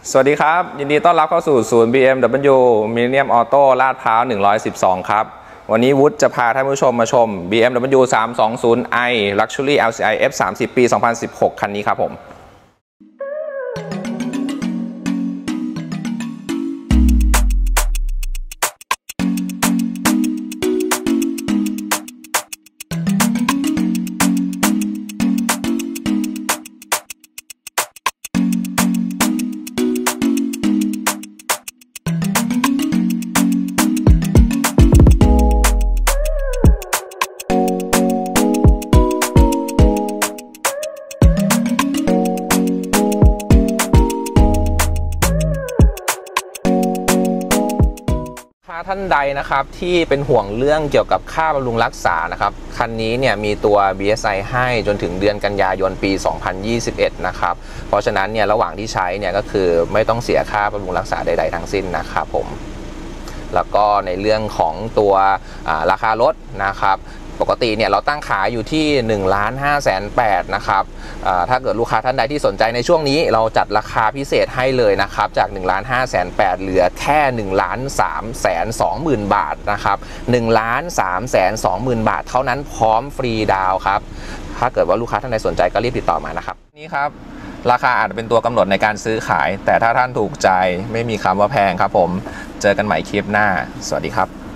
สวัสดีครับยินดีต้อนรับเข้าสู่ศูนย์ BMW Millennium Auto ลาดพร้าว112ครับวันนี้วุฒิจะพาท่านผู้ชมมาชม BMW 320i Luxury LCI F30 ปี 2016 คันนี้ครับผมท่านใดนะครับที่เป็นห่วงเรื่องเกี่ยวกับค่าบำรุงรักษานะครับคันนี้เนี่ยมีตัว BSI ให้จนถึงเดือนกันยายนปี 2021 นะครับเพราะฉะนั้นเนี่ยระหว่างที่ใช้เนี่ยก็คือไม่ต้องเสียค่าบำรุงรักษาใดๆทั้งสิ้นนะครับผมแล้วก็ในเรื่องของตัวราคารถนะครับปกติเนี่ยเราตั้งขายอยู่ที่ 1,580,000 นะครับถ้าเกิดลูกค้าท่านใดที่สนใจในช่วงนี้เราจัดราคาพิเศษให้เลยนะครับจาก 1,580,000 เหลือแค่ 1,320,000 บาทนะครับ 1,320,000 บาทเท่านั้นพร้อมฟรีดาวครับถ้าเกิดว่าลูกค้าท่านใดสนใจก็รีบติดต่อมานะครับนี่ครับราคาอาจจะเป็นตัวกำหนดในการซื้อขายแต่ถ้าท่านถูกใจไม่มีคำว่าแพงครับผมเจอกันใหม่คลิปหน้าสวัสดีครับ